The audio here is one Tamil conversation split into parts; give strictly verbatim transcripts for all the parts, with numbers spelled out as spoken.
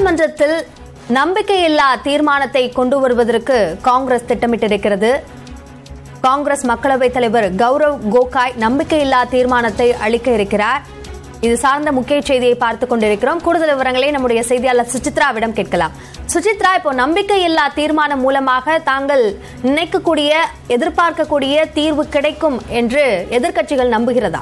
நாடாளுமன்றத்தில் நம்பிக்கையில்லா தீர்மானத்தை கொண்டு வருவதற்கு காங்கிரஸ் திட்டமிட்டிருக்கிறது. காங்கிரஸ் மக்களவைத் தலைவர் கௌரவ் கோகாய் நம்பிக்கையில்லா தீர்மானத்தை அளிக்க இருக்கிறார். இது சார்ந்த முக்கிய செய்தியை பார்த்துக் கொண்டிருக்கிறோம். கூடுதல் விவரங்களை நம்முடைய செய்தியாளர் சுசித்ராவிடம் கேட்கலாம். சுசித்ரா, இப்போ நம்பிக்கையில்லா தீர்மானம் மூலமாக தாங்கள் நினைக்கக்கூடிய எதிர்பார்க்கக்கூடிய தீர்வு கிடைக்கும் என்று எதிர்க்கட்சிகள் நம்புகிறதா?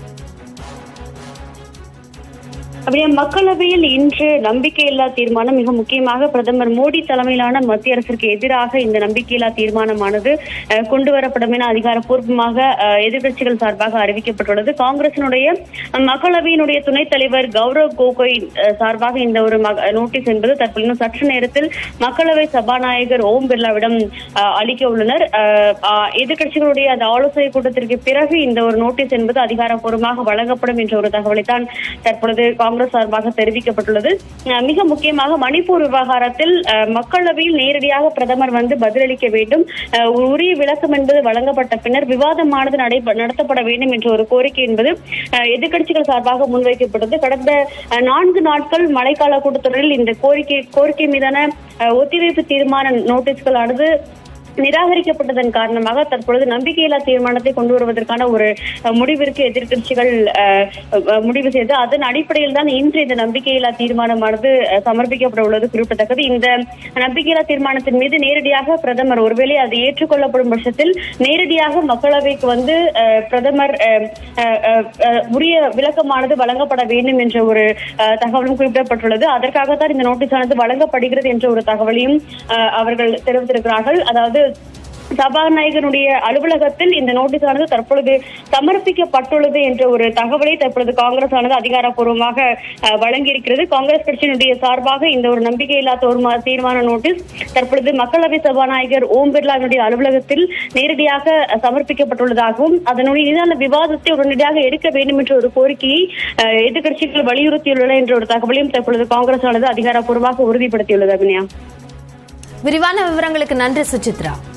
அப்படியே மக்களவையில் இன்று நம்பிக்கையில்லா தீர்மானம் மிக முக்கியமாக பிரதமர் மோடி தலைமையிலான மத்திய அரசுக்கு எதிராக இந்த நம்பிக்கையில்லா தீர்மானமானது கொண்டு வரப்படும் என அதிகாரப்பூர்வமாக எதிர்க்கட்சிகள் சார்பாக அறிவிக்கப்பட்டுள்ளது. காங்கிரசினுடைய மக்களவையினுடைய துணைத் தலைவர் கௌரவ் கோகோய் சார்பாக இந்த ஒரு நோட்டீஸ் என்பது தற்போது சற்று நேரத்தில் மக்களவை சபாநாயகர் ஓம் பிர்லாவிடம் அளிக்க உள்ளனர். எதிர்க்கட்சிகளுடைய அந்த ஆலோசனை கூட்டத்திற்கு பிறகு இந்த ஒரு நோட்டீஸ் என்பது அதிகாரப்பூர்வமாக வழங்கப்படும் என்ற ஒரு தகவலைத்தான் தற்பொழுது காங்கிரஸ் சார்பாக தெரிவிக்கப்பட்டுள்ளது. மிக முக்கியமாக மணிப்பூர் விவகாரத்தில் மக்களவையில் நேரடியாக பிரதமர் வந்து பதிலளிக்க வேண்டும், உரிய விளக்கம் என்பது வழங்கப்பட்ட பின்னர் விவாதமானது நடத்தப்பட வேண்டும் என்ற ஒரு கோரிக்கை என்பது எதிர்க்கட்சிகள் சார்பாக முன்வைக்கப்பட்டது. கடந்த நான்கு நாட்கள் மழைக்கால கூட்டத்தொடரில் இந்த கோரிக்கை கோரிக்கை மீதான ஒத்திவைப்பு தீர்மான நோட்டீஸ்களானது நிராகரிக்கப்பட்டதன் காரணமாக தற்பொழுது நம்பிக்கையில்லா தீர்மானத்தை கொண்டு வருவதற்கான ஒரு முடிவிற்கு எதிர்க்கட்சிகள் முடிவு செய்து அதன் அடிப்படையில் தான் இன்று இந்த நம்பிக்கையில்லா தீர்மானமானது சமர்ப்பிக்கப்பட உள்ளது குறிப்பிடத்தக்கது. இந்த நம்பிக்கையில்லா தீர்மானத்தின் மீது நேரடியாக பிரதமர் ஒருவேளை அது ஏற்றுக்கொள்ளப்படும் பட்சத்தில் நேரடியாக மக்களவைக்கு வந்து பிரதமர் உரிய விளக்கமானது வழங்கப்பட வேண்டும் என்ற ஒரு தகவலும் குறிப்பிடப்பட்டுள்ளது. அதற்காகத்தான் இந்த நோட்டீஸானது வழங்கப்படுகிறது என்ற ஒரு தகவலையும் அவர்கள் தெரிவித்திருக்கிறார்கள். அதாவது சபாநாயகருடைய அலுவலகத்தில் இந்த நோட்டீஸானது தற்பொழுது சமர்ப்பிக்கப்பட்டுள்ளது என்ற ஒரு தகவலை தற்பொழுது காங்கிரஸ் ஆனது அதிகாரப்பூர்வமாக வழங்கியிருக்கிறது. காங்கிரஸ் கட்சியினுடைய சார்பாக இந்த ஒரு நம்பிக்கையில்லா தீர்மான நோட்டீஸ் தற்பொழுது மக்களவை சபாநாயகர் ஓம் பிர்லாவினுடைய அலுவலகத்தில் நேரடியாக சமர்ப்பிக்கப்பட்டுள்ளதாகவும் அதனுடைய மீதான விவாதத்தை உடனடியாக எடுக்க வேண்டும் என்ற ஒரு கோரிக்கையை எதிர்க்கட்சிகள் வலியுறுத்தியுள்ளன என்ற ஒரு தகவலையும் தற்பொழுது காங்கிரஸ் ஆனது அதிகாரப்பூர்வமாக உறுதிப்படுத்தியுள்ளது. அபிநயா, விரிவான விவரங்களுக்கு நன்றி சுசித்ரா.